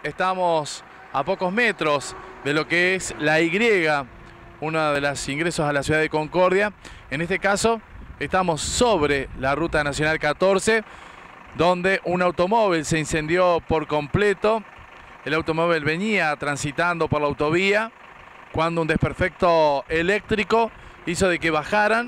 estamos a pocos metros de lo que es la Y, uno de los ingresos a la ciudad de Concordia. En este caso, estamos sobre la Ruta Nacional 14, donde un automóvil se incendió por completo. El automóvil venía transitando por la autovía cuando un desperfecto eléctrico hizo de que bajaran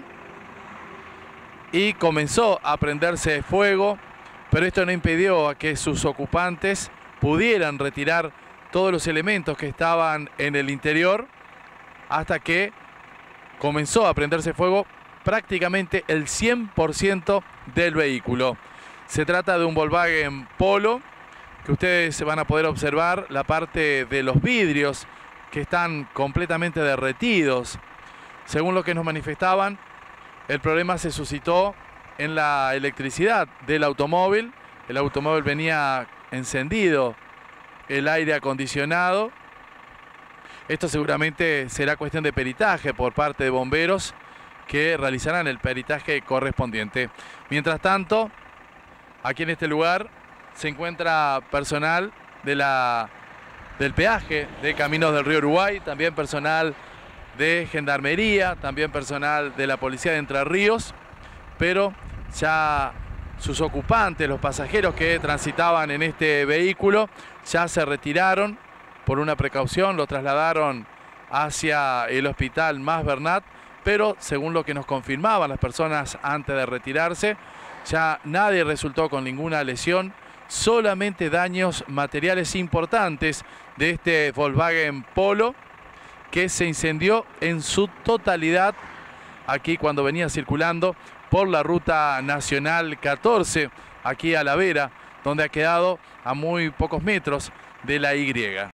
y comenzó a prenderse fuego, pero esto no impidió a que sus ocupantes pudieran retirar todos los elementos que estaban en el interior, hasta que comenzó a prenderse fuego prácticamente el 100% del vehículo. Se trata de un Volkswagen Polo, que ustedes van a poder observar la parte de los vidrios que están completamente derretidos. Según lo que nos manifestaban, el problema se suscitó en la electricidad del automóvil. El automóvil venía encendido, el aire acondicionado. Esto seguramente será cuestión de peritaje por parte de bomberos, que realizarán el peritaje correspondiente. Mientras tanto, aquí en este lugar se encuentra personal del peaje de Caminos del Río Uruguay, también personal de Gendarmería, también personal de la Policía de Entre Ríos, pero ya sus ocupantes, los pasajeros que transitaban en este vehículo, ya se retiraron por una precaución, lo trasladaron hacia el hospital Mas Bernat, pero según lo que nos confirmaban las personas antes de retirarse, ya nadie resultó con ninguna lesión, solamente daños materiales importantes de este Volkswagen Polo, que se incendió en su totalidad aquí cuando venía circulando por la Ruta Nacional 14, aquí a la vera, donde ha quedado a muy pocos metros de la Y.